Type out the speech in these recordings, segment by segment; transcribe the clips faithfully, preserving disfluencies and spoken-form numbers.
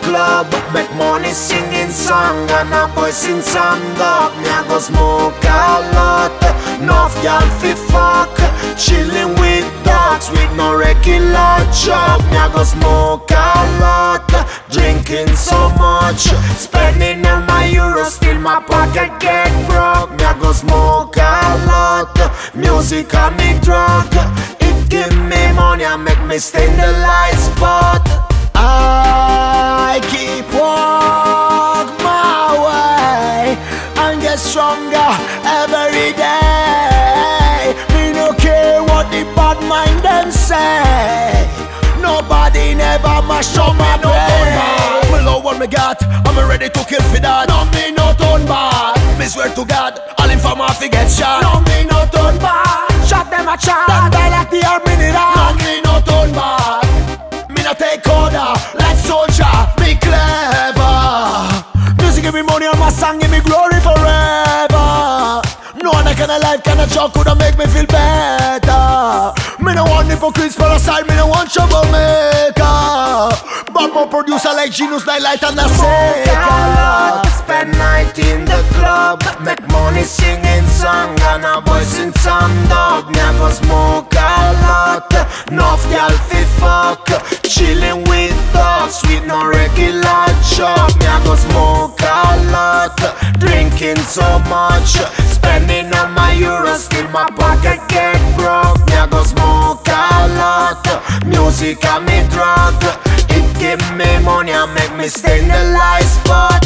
club, make money singing song, and a boy sing song up. Me a go smoke a lot, enough y'all fi fuck, chilling with dogs with no regular job. Me a go smoke a lot, drinking so much, spending all my euros till my pocket get broke. Me a go smoke a lot, music a me drug, it give me money and make me stay in the light spot. I keep walk my way and get stronger every day. Me no care what the bad mind them say. Nobody never mash up my brain. Me love what me got, I'm ready to kill for that. No me no turn back. Me swear to God, all in for my fi get shot. No me no turn back. Shot them a shot. That die like the army in Iraq. No me no turn back. Me no take order like soldier. Me clever. Music give me money on my song, give me glory forever. No other kind of life, kind of joke coulda make me feel better. Me no want hypocrites for a side, me no want troublemaker. But more producer like Genius, Nightlight and Naseka. Spend night in the club, make money singing song, and a boy sing some dog. Me a go smoke a lot, enough y'all fi fuck, chilling with dogs with no regular job. Me a go smoke a lot, drinking so much, spending all my euros till my pocket get broke. Me a go smoke a lot, music a me drug, it give me money and make me stay in the light spot.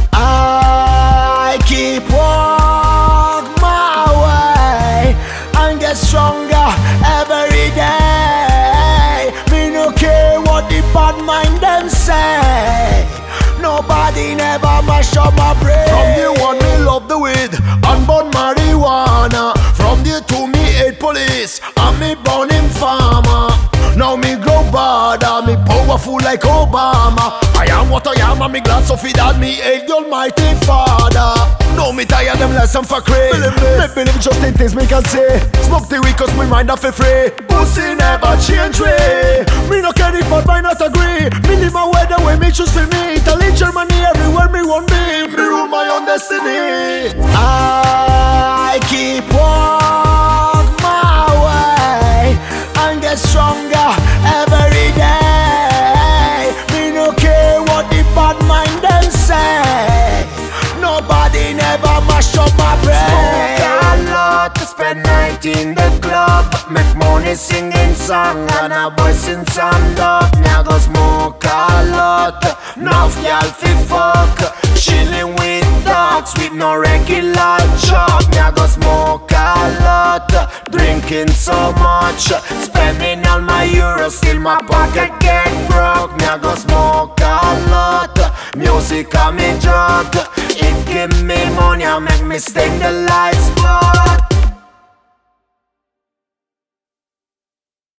I keep walk my way and get stronger every day. Me no care what the bad mind them say. Nobody never mash up my brain. From the one me love the weed and burn marijuana. From the two me hate police and me burning farmer. Now me grow bad and me powerful like Obama. I am what I am and me glad so feed that me hate the almighty father. No me tired them lesson for crazy. Believe me, me believe just in things me can say. Smoke the weed cause me mind a feel free. Pussy never change way. Me no care if but I not agree. Me live my way the way me choose for me. Italy, Germany, everywhere me want me. Me rule my own destiny. I keep walk my way and get stronger every day. Me no care what the bad mind them say. Nobody never mash up my brain. Smoke a lot, spend night in the club, make money singing song, and a boy sing some dog. Me a go smoke a lot, enough y'all fi fuck, chilling with dogs with no regular job. Me a go smoke a lot, drinking so much, spending all my euros till my pocket get broke. Me a go smoke a lot, music a me drug, it give me money and make me stay in the light spot.